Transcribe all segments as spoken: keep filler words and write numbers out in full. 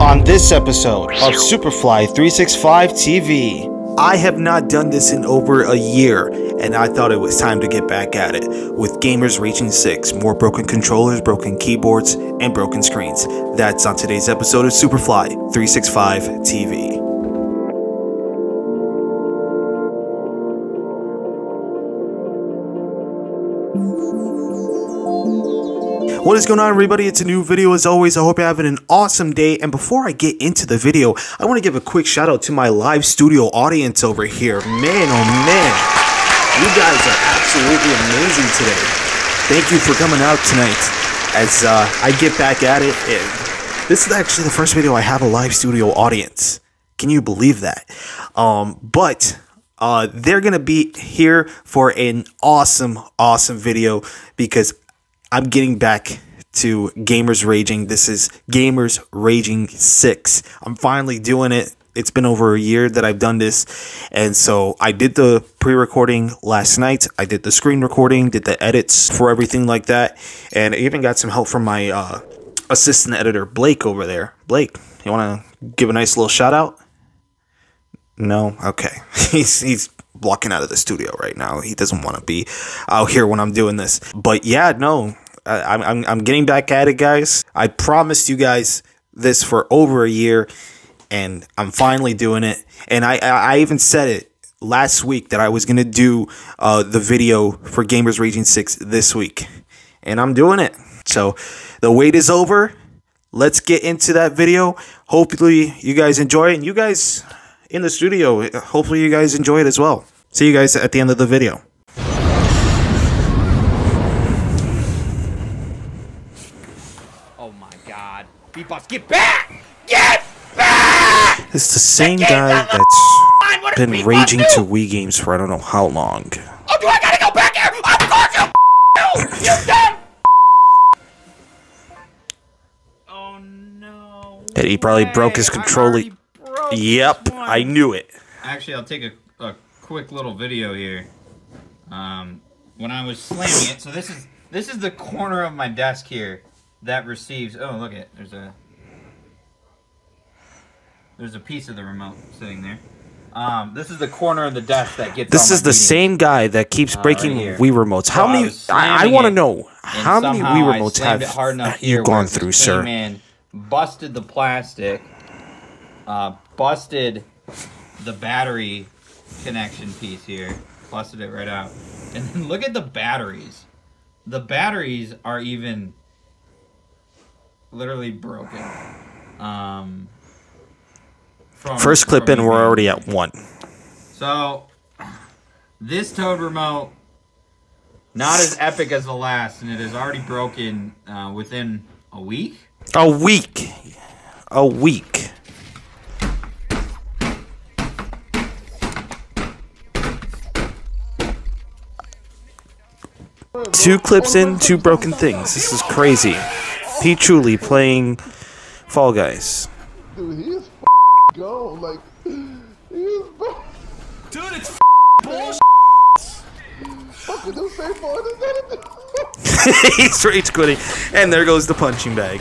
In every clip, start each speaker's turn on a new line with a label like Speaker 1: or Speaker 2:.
Speaker 1: On this episode of Superfly three sixty-five T V.
Speaker 2: I have not done this in over a year, and I thought it was time to get back at it. With Gamers Raging six, more broken controllers, broken keyboards, and broken screens. That's on today's episode of Superfly three sixty-five T V. What is going on, everybody? It's a new video as always. I hope you're having an awesome day. And before I get into the video, I want to give a quick shout out to my live studio audience over here. Man, oh man, you guys are absolutely amazing today. Thank you for coming out tonight as uh, I get back at it. And this is actually the first video I have a live studio audience. Can you believe that? Um, but uh, they're going to be here for an awesome, awesome video because I'm getting back to Gamers Raging. This is Gamers Raging six. I'm finally doing it. It's been over a year that I've done this. And so I did the pre-recording last night. I did the screen recording, did the edits for everything like that. And I even got some help from my uh, assistant editor, Blake, over there. Blake, you want to give a nice little shout out? No? Okay. he's, he's walking out of the studio right now. He doesn't want to be out here when I'm doing this. But yeah, no, I, I'm, I'm getting back at it, guys. I promised you guys this for over a year, and I'm finally doing it. And I, I even said it last week that I was going to do uh, the video for Gamers Raging six this week. And I'm doing it. So the wait is over. Let's get into that video. Hopefully you guys enjoy it. And you guys in the studio, hopefully you guys enjoy it as well. See you guys at the end of the video.
Speaker 3: Oh my god. B-Boss, get back! Get back!
Speaker 2: It's the same guy that's been raging to Wii games for I don't know how long.
Speaker 3: Oh, do I gotta go back here? Of course you you! You done! Oh no.
Speaker 2: And he probably broke his controller. Yep, I knew it.
Speaker 3: Actually, I'll take a, a quick little video here. Um, when I was slamming it, so this is this is the corner of my desk here that receives. Oh, look it. There's a there's a piece of the remote sitting there. Um, this is the corner of the desk that gets.
Speaker 2: This
Speaker 3: all
Speaker 2: is
Speaker 3: my
Speaker 2: the
Speaker 3: meetings.
Speaker 2: same guy that keeps
Speaker 3: Uh,
Speaker 2: breaking
Speaker 3: right
Speaker 2: Wii remotes. How
Speaker 3: So I
Speaker 2: many?
Speaker 3: was
Speaker 2: I, I
Speaker 3: slamming
Speaker 2: want to
Speaker 3: it,
Speaker 2: know how many
Speaker 3: somehow
Speaker 2: Wii
Speaker 3: I
Speaker 2: remotes
Speaker 3: slammed
Speaker 2: have
Speaker 3: it hard enough here
Speaker 2: you gone
Speaker 3: where it
Speaker 2: through,
Speaker 3: just
Speaker 2: sir?
Speaker 3: came in, busted the plastic, uh, busted the battery connection piece here, busted it right out, and then look at the batteries. The batteries are even literally broken. Um, from,
Speaker 2: First clip
Speaker 3: from
Speaker 2: in, we're
Speaker 3: being-
Speaker 2: already at one.
Speaker 3: So this Toad remote, not as epic as the last, and it is already broken uh, within a week.
Speaker 2: A week. A week. Two clips in, two broken things. This is crazy. Pete Chuli playing Fall Guys.
Speaker 4: Dude, he is f gone. Like, he is
Speaker 5: Dude, it's bullshit.
Speaker 4: fucking do say for it.
Speaker 2: He's rage quitting. And there goes the punching bag.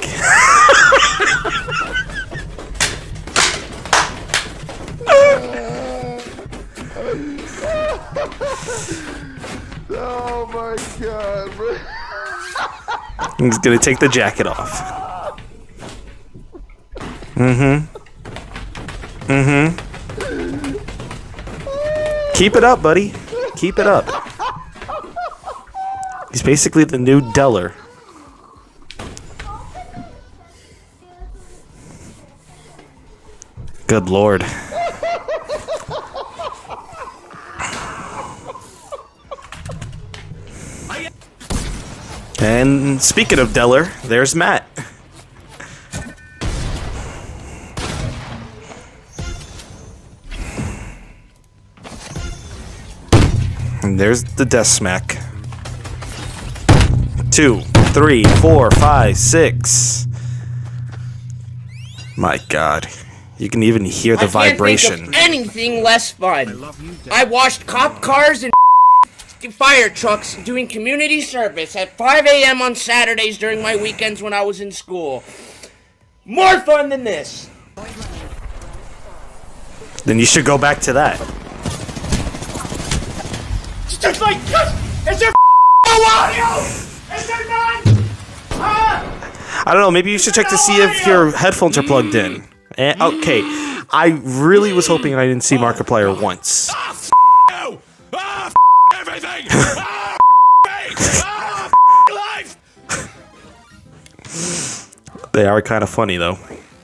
Speaker 4: Oh my god, bro.
Speaker 2: He's gonna take the jacket off. Mm-hmm. Mm-hmm. Keep it up, buddy. Keep it up. He's basically the new Deller. Good lord. And speaking of Deller, there's Matt. And there's the death smack. Two, three, four, five, six. My god. You can even hear the
Speaker 6: I can't
Speaker 2: vibration.
Speaker 6: think of anything less fun. I washed cop cars and fire trucks doing community service at five A M on Saturdays during my weekends when I was in school. More fun than this.
Speaker 2: Then you should go back to that.
Speaker 5: Just like this! Is there audio? Is there none? Ah!
Speaker 2: I don't know, maybe you should check to see if your headphones are plugged in. Eh, okay, I really was hoping I didn't see Markiplier once.
Speaker 5: Ah, f you! Ah, f everything! Ah, f me! Ah, f life!
Speaker 2: They are kind of funny, though.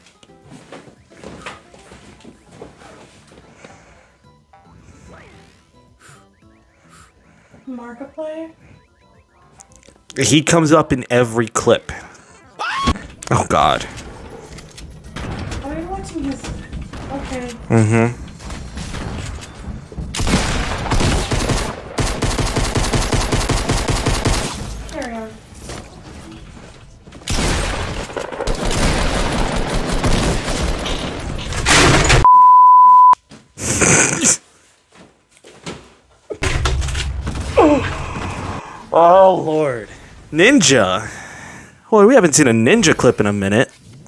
Speaker 7: Markiplier?
Speaker 2: He comes up in every clip. Oh, God.
Speaker 7: Are you watching his... Okay.
Speaker 2: Mm-hmm.
Speaker 7: Carry on.
Speaker 2: Oh, Lord. Ninja. Boy, we haven't seen a ninja clip in a minute.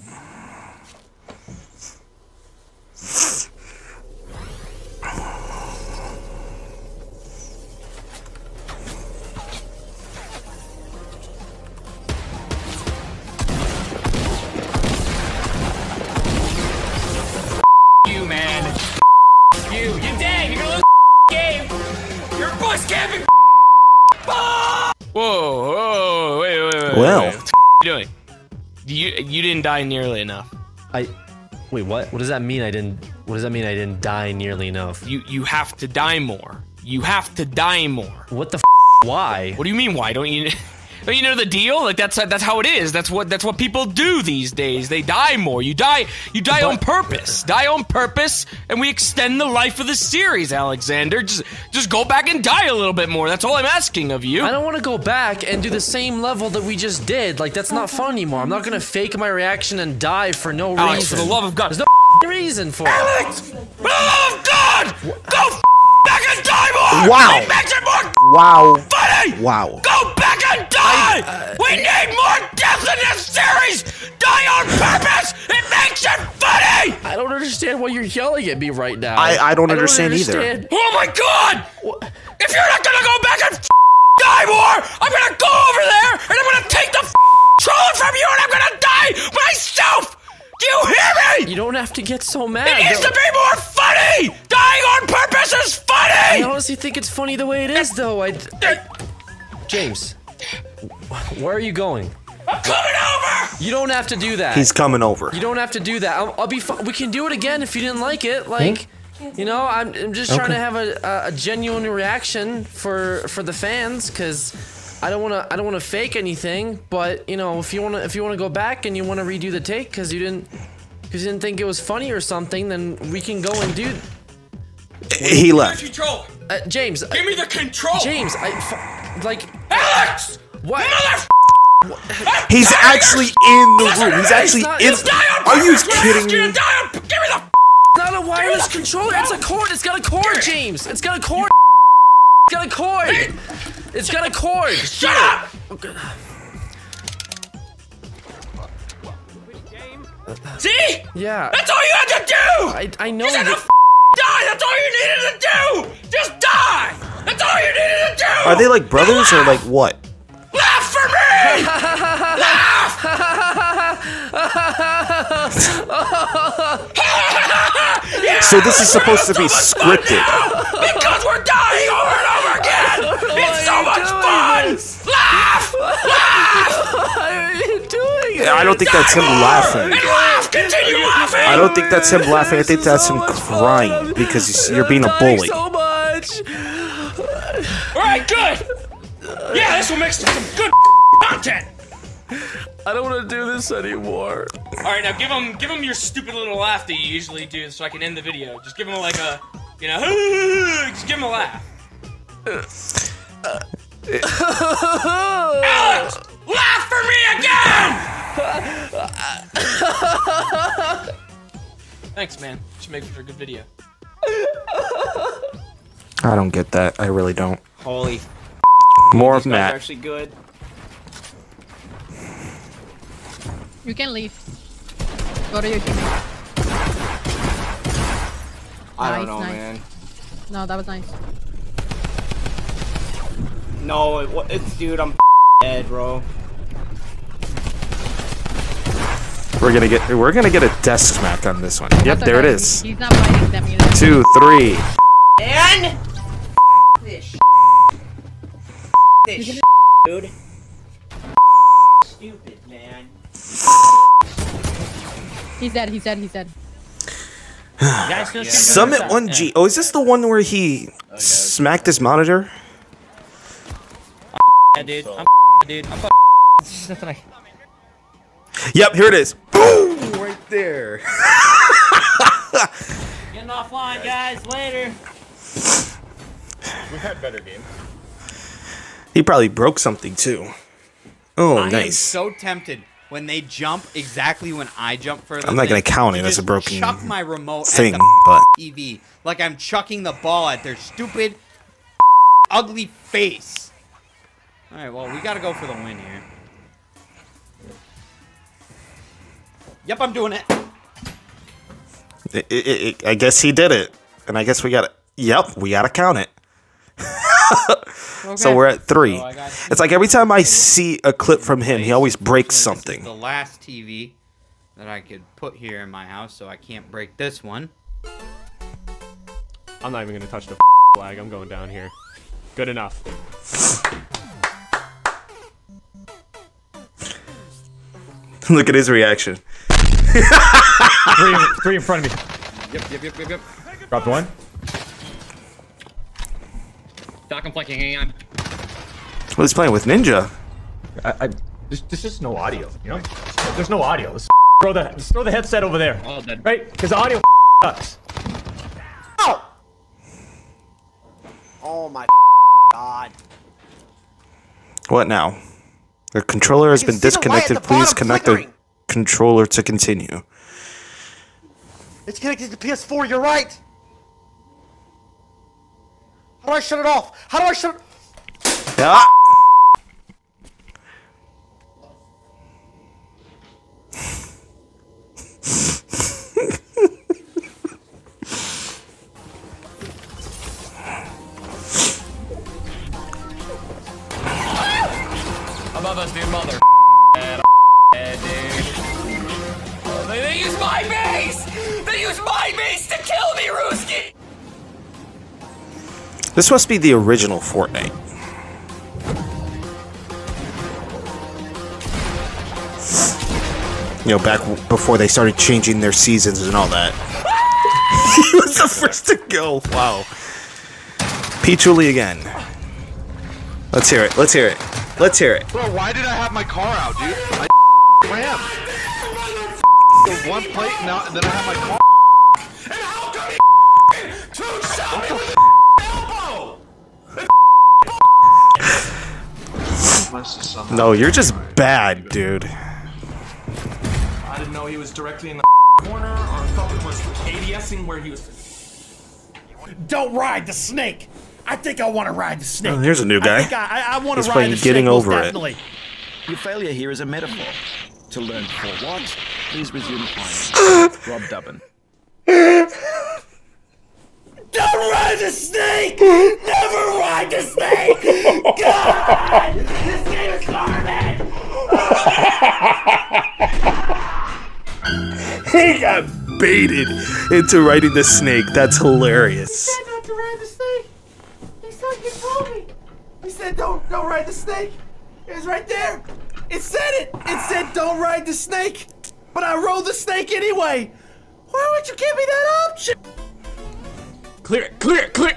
Speaker 5: You, man. You. You're dead. You're gonna lose the game. You're bus camping. Whoa, whoa, wait, wait, wait.
Speaker 2: Well.
Speaker 5: wait. What are you doing? You you didn't die nearly enough.
Speaker 8: I wait. What? What does that mean? I didn't. What does that mean? I didn't die nearly enough.
Speaker 5: You you have to die more. You have to die more.
Speaker 8: What the? F why?
Speaker 5: What do you mean? Why don't you? Don't you know the deal? Like that's that's how it is. That's what that's what people do these days. They die more. You die you die
Speaker 8: But-
Speaker 5: on purpose. Die on purpose, and we extend the life of the series, Alexander. Just just go back and die a little bit more. That's all I'm asking of you.
Speaker 8: I don't want to go back and do the same level that we just did. Like that's not fun anymore. I'm not gonna fake my reaction and die for no reason.
Speaker 5: Alex, for the love of God.
Speaker 8: There's no reason for it.
Speaker 5: Alex! For the love of God! Go f back and die more!
Speaker 2: Wow.
Speaker 5: It makes it more
Speaker 2: Wow.
Speaker 5: funny!
Speaker 2: Wow.
Speaker 5: Go back and die! We need more death in this series! Die on purpose! It makes it funny!
Speaker 8: I don't understand why you're yelling at me right now.
Speaker 2: I- I don't understand either.
Speaker 8: understand.
Speaker 5: Oh my God! If you're not gonna go back and f die more, I'm gonna go over there and I'm gonna take the f controller from you and I'm gonna die myself! Do you hear me?
Speaker 8: You don't have to get so mad.
Speaker 5: It needs
Speaker 8: though.
Speaker 5: to be more funny! Dying on purpose is
Speaker 8: I
Speaker 5: funny!
Speaker 8: honestly think it's funny the way it is, though. I, I- James, where are you going?
Speaker 5: I'm coming over!
Speaker 8: You don't have to do that.
Speaker 2: He's coming over.
Speaker 8: You don't have to do that. I'll, I'll be. Fi we can do it again if you didn't like it. Like, you know, I'm, I'm just trying to have a, a, a genuine reaction for for the fans, because I don't want to. I don't want to fake anything. But you know, if you want to, if you want to go back and you want to redo the take because you didn't, because you didn't think it was funny or something, then we can go and do.
Speaker 2: He left.
Speaker 5: Control!
Speaker 8: Uh, James, uh,
Speaker 5: Give me the control!
Speaker 8: James, I f like
Speaker 5: Alex!
Speaker 8: what?
Speaker 5: Mother
Speaker 2: He's actually in the room. He's actually
Speaker 8: not-
Speaker 2: in.
Speaker 8: it's
Speaker 2: Are you kidding me?
Speaker 5: Die on, give me the
Speaker 8: Not a wireless controller. It's a cord. It's got a cord, James. It's got a cord. It's got a cord. It's got a cord.
Speaker 5: Shut up! See?
Speaker 8: Yeah.
Speaker 5: That's all you had to do!
Speaker 8: I I know.
Speaker 5: You said to
Speaker 8: that-
Speaker 5: f die! That's all you needed to do! Just die! That's all you needed to do!
Speaker 2: Are they like brothers or like what?
Speaker 5: Laugh for me! Yeah,
Speaker 2: So this is supposed to be scripted.
Speaker 5: because we're dying over and over again! It's so much fun! Laugh!
Speaker 8: Why are you doing it?
Speaker 2: I don't think that's him laughing.
Speaker 5: And laugh! Continue laughing!
Speaker 2: I don't think that's him laughing. I think that's him crying because he's- you're being a
Speaker 8: Dying
Speaker 2: bully.
Speaker 8: so much.
Speaker 5: Alright, good! Yeah, this will make some good content!
Speaker 8: I don't want to do this anymore.
Speaker 5: Alright, now give him give him your stupid little laugh that you usually do so I can end the video. Just give him like a, you know, just give him a laugh. Alex! Laugh for me again! Thanks, man. Should make for a good video.
Speaker 2: I don't get that. I really don't.
Speaker 3: Holy
Speaker 2: More of
Speaker 3: that's
Speaker 2: Matt.
Speaker 3: actually good.
Speaker 9: You can leave. Go to your team.
Speaker 6: I don't
Speaker 9: Nice,
Speaker 6: know,
Speaker 9: nice.
Speaker 6: man.
Speaker 9: No, that was nice.
Speaker 6: No, it, wa- it's dude. I'm dead, bro.
Speaker 2: We're gonna get we're gonna get a desk smack on this one. Yep,
Speaker 9: That's
Speaker 2: there it
Speaker 9: okay.
Speaker 2: is.
Speaker 9: He- He's not fighting them either.
Speaker 2: Two, three.
Speaker 6: And this. This dude. Stupid man.
Speaker 9: He's dead. He's dead. He's dead.
Speaker 8: Guys, just-
Speaker 2: Summit one G. Oh, is this the one where he smacked his monitor?
Speaker 8: Yeah, dude. I'm dude. I'm There's nothing I.
Speaker 2: Yep, here it is. Boom! Right there.
Speaker 8: Getting offline, guys. Later.
Speaker 4: We had better games.
Speaker 2: He probably broke something too. Oh,
Speaker 3: I am
Speaker 2: nice.
Speaker 3: so tempted when they jump exactly when I jump further.
Speaker 2: I'm not gonna
Speaker 3: than-
Speaker 2: count
Speaker 3: to
Speaker 2: it as a
Speaker 3: just
Speaker 2: broken
Speaker 3: chuck my remote
Speaker 2: thing,
Speaker 3: at the
Speaker 2: but
Speaker 3: T V like I'm chucking the ball at their stupid, ugly face. All right, well we gotta go for the win here. Yep, I'm doing it.
Speaker 2: it, it, it, I guess he did it, and I guess we got. Yep, we gotta count it. So we're at three.
Speaker 3: So I got-
Speaker 2: It's like every time I see a clip from him, he always breaks
Speaker 3: This is
Speaker 2: something.
Speaker 3: The last T V that I could put here in my house, so I can't break this one.
Speaker 10: I'm not even gonna touch the flag. I'm going down here. Good enough.
Speaker 2: Look at his reaction.
Speaker 10: three, in, three in front of me.
Speaker 3: Yep, yep, yep, yep, yep.
Speaker 10: Dropped one.
Speaker 5: Doc, I'm flanking. Hang on.
Speaker 2: Well, he's playing with Ninja.
Speaker 10: I, I there's, there's just no audio. You know, there's no audio. Let's throw the let's throw the headset over there.
Speaker 5: All dead.
Speaker 10: Right? Because the audio sucks.
Speaker 6: Oh my god.
Speaker 2: What now? The controller has
Speaker 6: I can
Speaker 2: been
Speaker 6: see the light at
Speaker 2: disconnected.
Speaker 6: the
Speaker 2: Please
Speaker 6: bottom
Speaker 2: connect the
Speaker 6: flickering.
Speaker 2: controller to continue.
Speaker 6: It's connected to P S four. You're right. How do I shut it off? How do I shut it?
Speaker 2: Ah!
Speaker 5: Above us, dude, mother. Dead, dude. Oh, they, they use my base! They use my base to kill me, Ruski!
Speaker 2: This must be the original Fortnite. You know, back w- before they started changing their seasons and all that. He was the first to go. Wow. Peachuli again. Let's hear it. Let's hear it. Let's hear it.
Speaker 4: Bro, why did I have my car out, dude? I ran. The one plate, now, and then I have my car.
Speaker 2: No, you're just bad, dude.
Speaker 11: I didn't know he was directly in the corner, or thought it was ADSing where he was.
Speaker 5: Don't ride the snake! I think I want to ride the snake.
Speaker 2: Oh, here's a new guy.
Speaker 5: I think I, I, I want
Speaker 2: He's
Speaker 5: to ride
Speaker 2: playing
Speaker 5: the
Speaker 2: Getting
Speaker 5: snake, most
Speaker 2: Over It.
Speaker 5: definitely.
Speaker 12: Your failure here is a metaphor. To learn for what, please resume playing. Rob Dubbin.
Speaker 5: Don't ride the snake! Never ride the snake! God! This game is garbage!
Speaker 2: He got baited into riding the snake. That's hilarious.
Speaker 5: He said not to ride the snake. He said he told me. He said don't don't ride the snake. It was right there. It said it. It said don't ride the snake. But I rode the snake anyway. Why would you give me that option?
Speaker 10: Clear it. Clear it. Clear.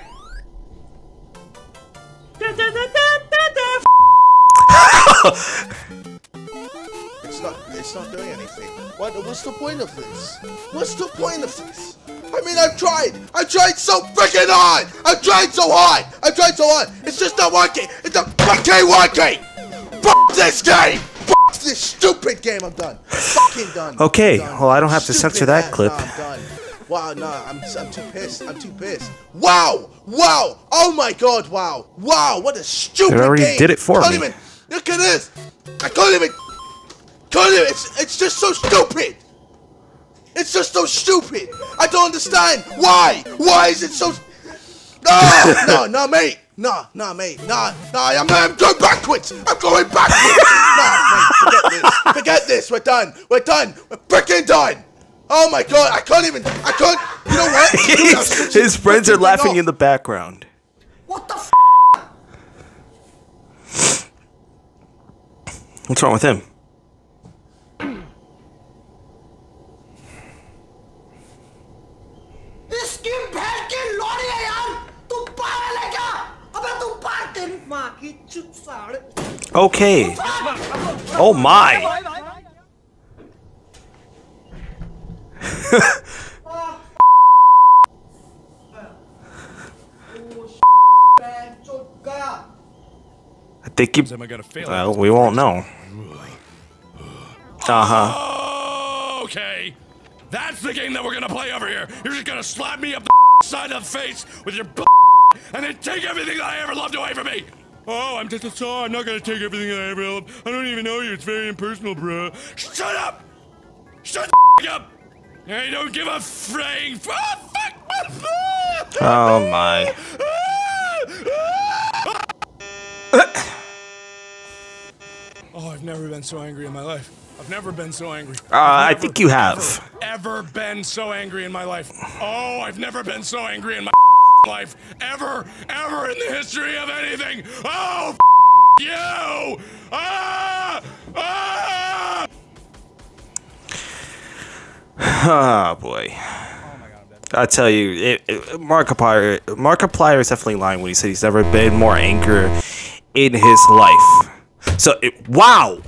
Speaker 4: It's not. It's not doing anything. What? What's the point of this? What's the point of this? I mean, I've tried. I've tried so freaking hard. I've tried so hard. I've tried so hard. It's just not working. It's not fucking working. F this game. F this stupid game. I'm done. I'm fucking done.
Speaker 2: Okay,
Speaker 4: I'm done.
Speaker 2: well, I don't have to
Speaker 4: Stupid
Speaker 2: censor that
Speaker 4: ass.
Speaker 2: clip.
Speaker 4: No, I'm done. Wow, no, I'm, I'm too pissed. I'm too pissed. Wow, wow, oh my god, wow, wow, what a stupid
Speaker 2: It already
Speaker 4: game.
Speaker 2: did it for
Speaker 4: can't
Speaker 2: me.
Speaker 4: Even, look at this. I can't even, can't even, it's, it's just so stupid. It's just so stupid. I don't understand. Why? Why is it so... No, no, no, mate. No, no, mate. No, no, I'm, I'm going backwards. I'm going backwards. No, mate, forget this. Forget this. We're done. We're done. We're freaking done. Oh my god, I can't even... I can't... You know what?
Speaker 2: his, his friends are laughing in the background.
Speaker 5: What the f?
Speaker 2: What's wrong with him? Okay. Oh my. I think you. Well, we won't know. Uh huh.
Speaker 13: Okay, that's the game that we're gonna play over here. You're just gonna slap me up the side of the face with your and then take everything that I ever loved away from me. Oh, I'm just a saw. I'm not gonna take everything that I ever loved. I don't even know you. It's very impersonal, bro. Shut up! Shut the up! I don't give a fraying. Oh, fuck!
Speaker 2: Oh my.
Speaker 13: Oh, I've never been so angry in my life. I've never been so angry.
Speaker 2: Uh, I think you have.
Speaker 13: Ever, ever been so angry in my life. Oh, I've never been so angry in my life. Ever, ever in the history of anything. Oh, you! Ah! Ah!
Speaker 2: Oh boy. I tell you, it, it, Markiplier, Markiplier is definitely lying when he said he's never been more angry in his life. So, it, wow!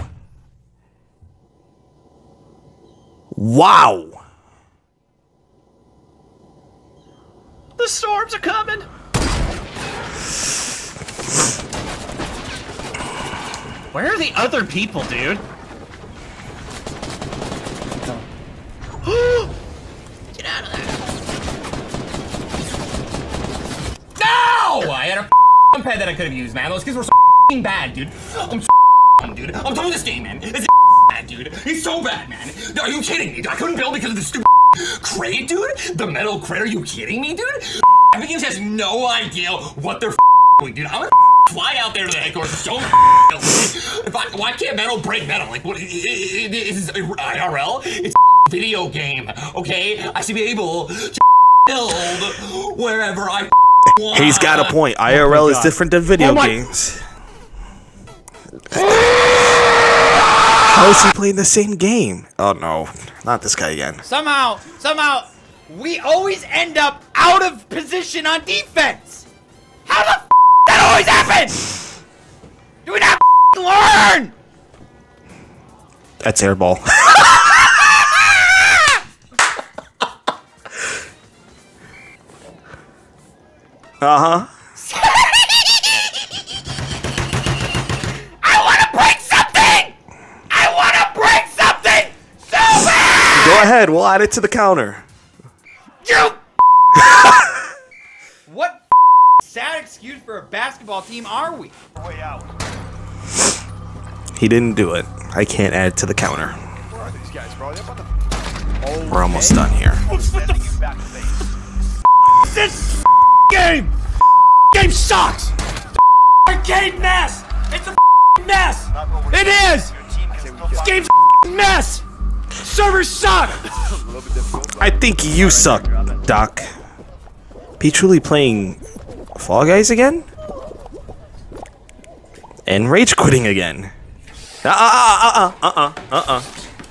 Speaker 2: Wow!
Speaker 14: The storms are coming! Where are the other people, dude? Get out of there! No! I had a pad that I could have used, man. Those kids were so bad, dude. I'm so dude. I'm done with this game, man. It's bad, dude. It's so bad, man. Are you kidding me? I couldn't build because of the stupid crate, dude. The metal crate. Are you kidding me, dude? Epic Games has no idea what they're doing, dude. I'm gonna fly out there to the headquarters. So if I, why can't metal break metal? Like, what? It, it, it, is I R L? It's a video game, okay? I should be able to build wherever I want.
Speaker 2: He's got a point. I R L oh is different than video oh games. How is he playing the same game? Oh no, not this guy again.
Speaker 3: Somehow, somehow, we always end up out of position on defense. How the f that always happens? Do we not f learn?
Speaker 2: That's airball. Uh huh. Go ahead, we'll add it to the counter.
Speaker 3: You! What sad excuse for a basketball team are we? Way out.
Speaker 2: He didn't do it. I can't add it to the counter.
Speaker 15: Where are these guys, bro?
Speaker 2: We're almost done here.
Speaker 5: This game! Game sucks! Arcade mess! It's a mess! It is! This game's a mess! Servers suck!
Speaker 2: I think you suck, Doc. Be truly playing Fall Guys again? And rage quitting again. Uh uh uh uh uh uh uh uh.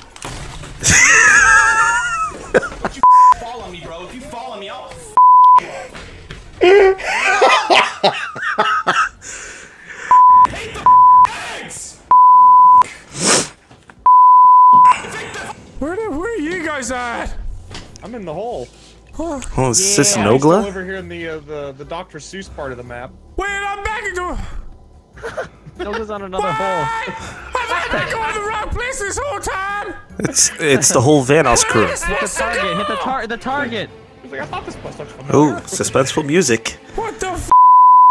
Speaker 11: If you fall on me, bro. If you fall on me, I'll hate the eggs!
Speaker 13: Where, the, where are you guys at? I'm in the hole.
Speaker 2: Oh, is this
Speaker 13: yeah,
Speaker 2: Nogla?
Speaker 13: I'm over here in the, uh, the the Doctor Seuss part of the map. Wait, I'm back again.
Speaker 16: Nogla's on another hole.
Speaker 13: I've been going the wrong place this whole time.
Speaker 2: It's it's the whole Vanos crew.
Speaker 16: Hit the target. Hit the tar the target.
Speaker 13: Like, I thought this was
Speaker 2: Ooh, suspenseful music.
Speaker 13: What the f?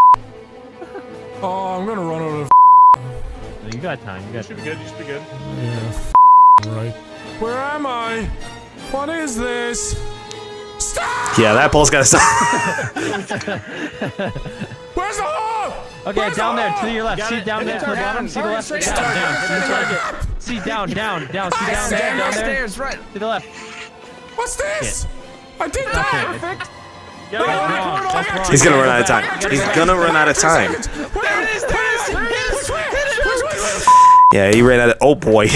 Speaker 13: Oh, I'm gonna run out of.
Speaker 16: No, you got time. You got.
Speaker 13: You should be good. You should be good.
Speaker 16: Yeah.
Speaker 13: Right. Where am I? What is this? Stop!
Speaker 2: Yeah, that ball's gotta stop.
Speaker 13: Where's the hole?
Speaker 16: Okay,
Speaker 13: Where's
Speaker 16: down
Speaker 13: the
Speaker 16: there,
Speaker 13: hole?
Speaker 16: to your left. See down there, to the bottom. See the left. Down, down. See down, down, down. See down, down, down there.
Speaker 8: right.
Speaker 16: To the left.
Speaker 13: What's this? I did
Speaker 16: Okay.
Speaker 13: that.
Speaker 16: Perfect.
Speaker 13: No,
Speaker 16: That's wrong. That's wrong.
Speaker 2: He's gonna run out of time. He's gonna run out of time. Yeah, he ran out of. Oh boy.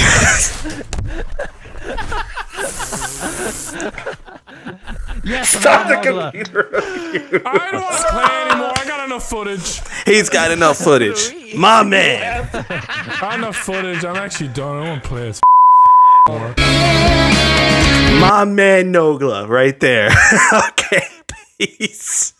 Speaker 16: Yes,
Speaker 2: Stop the
Speaker 16: Nogla.
Speaker 2: computer.
Speaker 13: I don't want to play anymore. I got enough footage.
Speaker 2: He's got enough footage. My man.
Speaker 13: I got enough footage. I'm actually done. I don't want to play this more.
Speaker 2: My man Nogla right there. Okay, peace.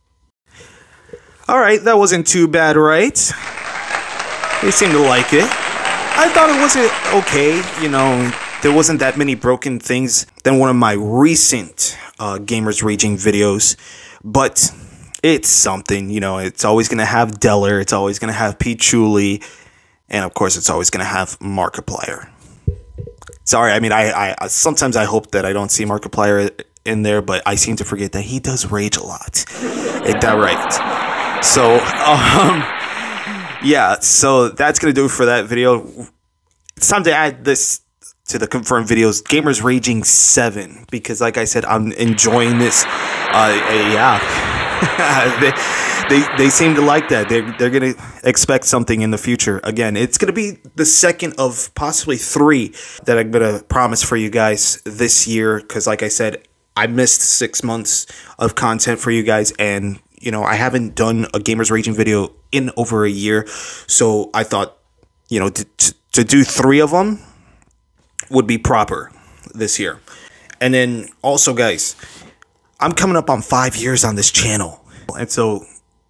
Speaker 2: Alright, that wasn't too bad, right? They seemed to like it. I thought it wasn't okay, you know, there wasn't that many broken things than one of my recent uh, Gamers Raging videos, but it's something, you know, it's always going to have Deller, it's always going to have Pichuli, and of course it's always going to have Markiplier. Sorry, I mean, I, I sometimes I hope that I don't see Markiplier in there, but I seem to forget that he does rage a lot. Ain't that right? So, um, yeah, so that's going to do it for that video. It's time to add this to the confirmed videos, Gamers Raging seven, because like I said, I'm enjoying this. Uh, yeah, they, they they seem to like that. They're, they're going to expect something in the future. Again, it's going to be the second of possibly three that I'm going to promise for you guys this year, because like I said, I missed six months of content for you guys, and you know, I haven't done a Gamers Raging video in over a year, so I thought, you know, to, to, to do three of them would be proper this year. And then also, guys, I'm coming up on five years on this channel, and so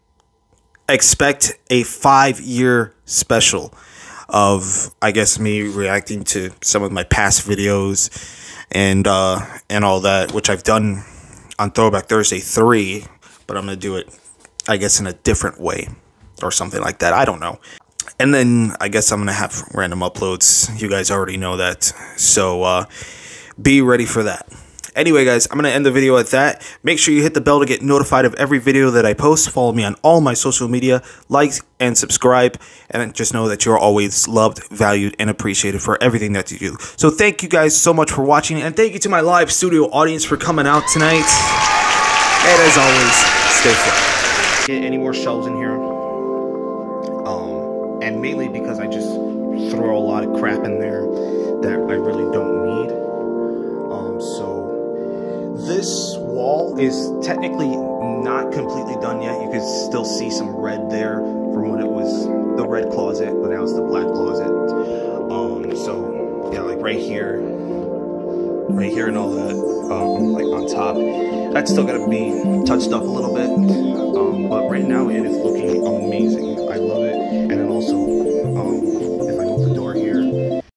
Speaker 2: expect a five-year special of, I guess, me reacting to some of my past videos and uh, and all that, which I've done on Throwback Thursday three. But I'm going to do it, I guess, in a different way or something like that. I don't know. And then I guess I'm going to have random uploads. You guys already know that. So uh, be ready for that. Anyway, guys, I'm going to end the video at that. Make sure you hit the bell to get notified of every video that I post. Follow me on all my social media. Like and subscribe. And just know that you're always loved, valued, and appreciated for everything that you do. So thank you guys so much for watching. And thank you to my live studio audience for coming out tonight. And as always, stay fly. Get any more shelves in here. Um, and mainly because I just throw a lot of crap in there that I really don't need. Um, so this wall is technically not completely done yet. You can still see some red there from when it was the red closet, but now it's the black closet. Um, so yeah, like right here. Right here and all that, um, like on top, that's still gonna be touched up a little bit. Um,